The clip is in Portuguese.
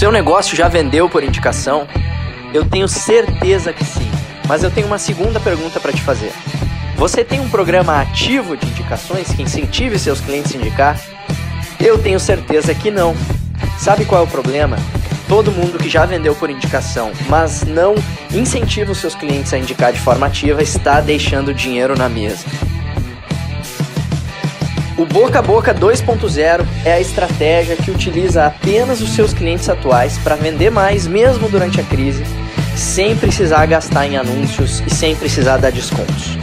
seu negócio já vendeu por indicação? Eu tenho certeza que sim, mas eu tenho uma segunda pergunta para te fazer. Você tem um programa ativo de indicações que incentive seus clientes a indicar? Eu tenho certeza que não. Sabe qual é o problema? Todo mundo que já vendeu por indicação, mas não incentiva os seus clientes a indicar de forma ativa, está deixando dinheiro na mesa. O Boca a Boca 2.0 é a estratégia que utiliza apenas os seus clientes atuais para vender mais, mesmo durante a crise, sem precisar gastar em anúncios e sem precisar dar descontos.